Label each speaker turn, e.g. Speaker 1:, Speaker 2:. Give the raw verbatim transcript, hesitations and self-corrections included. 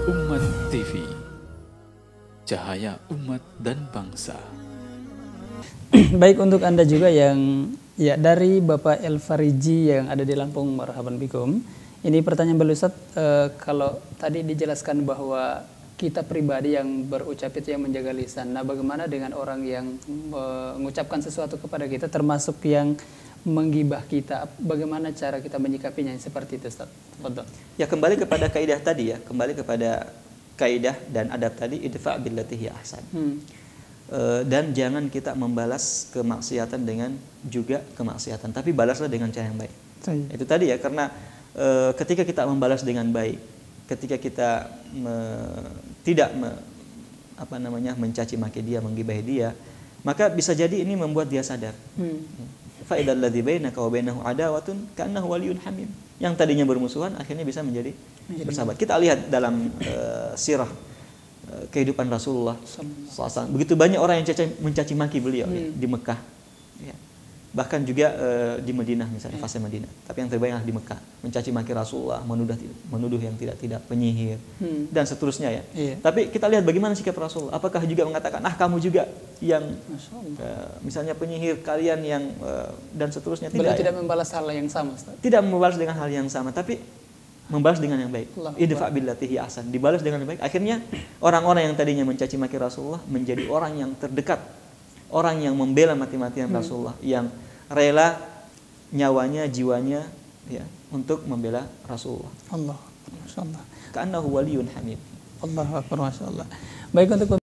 Speaker 1: Umat T V, cahaya umat dan bangsa.
Speaker 2: Baik, untuk Anda juga yang ya dari Bapak El Fariji yang ada di Lampung, marhaban bikum. Ini pertanyaan beliau Ustaz, e, kalau tadi dijelaskan bahwa kita pribadi yang berucap itu yang menjaga lisan. Nah, bagaimana dengan orang yang mengucapkan sesuatu kepada kita termasuk yang menggibah kita? Bagaimana cara kita menyikapinya seperti itu, Ustaz? Betul.
Speaker 3: Ya, kembali kepada kaidah tadi ya, kembali kepada kaidah dan adab tadi, idfa' billati hiya ahsan. Hmm. E, dan jangan kita membalas kemaksiatan dengan juga kemaksiatan, tapi balaslah dengan cara yang baik. Saya. Itu tadi ya, karena e, ketika kita membalas dengan baik, ketika kita me, tidak me, apa namanya mencaci maki dia, menggibahi dia, maka bisa jadi ini membuat dia sadar. Hmm. Fa'idal ladzi bainaka wa bainahu adawatun ka'annahu waliyyun hamim. Yang tadinya bermusuhan akhirnya bisa menjadi bersahabat. Kita lihat dalam uh, sirah uh, kehidupan Rasulullah sallallahu alaihi wasallam. Begitu banyak orang yang mencaci, mencaci maki beliau hmm. ya, di Mekah. Ya. Bahkan juga uh, di Madinah misalnya, fase Madinah. Tapi yang terbanyak di Mekah, mencaci maki Rasulullah, menuduh menuduh yang tidak-tidak, penyihir hmm. dan seterusnya ya. Iya. Tapi kita lihat bagaimana sikap Rasulullah. Apakah juga mengatakan, "Ah, kamu juga yang uh, misalnya penyihir kalian yang uh, dan seterusnya." Tidak.
Speaker 2: Beliau
Speaker 3: ya.
Speaker 2: tidak membalas hal yang sama, Ustaz.
Speaker 3: Tidak membalas dengan hal yang sama, tapi membalas dengan yang baik. Idfa' billati hiya ahsan. Dibalas dengan yang baik. Akhirnya orang-orang yang tadinya mencaci maki Rasulullah menjadi orang yang terdekat, orang yang membela mati-matian hmm. Rasulullah, yang rela nyawanya, jiwanya ya untuk membela Rasulullah.
Speaker 2: Allah, masyaallah.
Speaker 3: Ka'annahu waliyyun hamid.
Speaker 2: Allahu akbar, masyaallah. Baik, untuk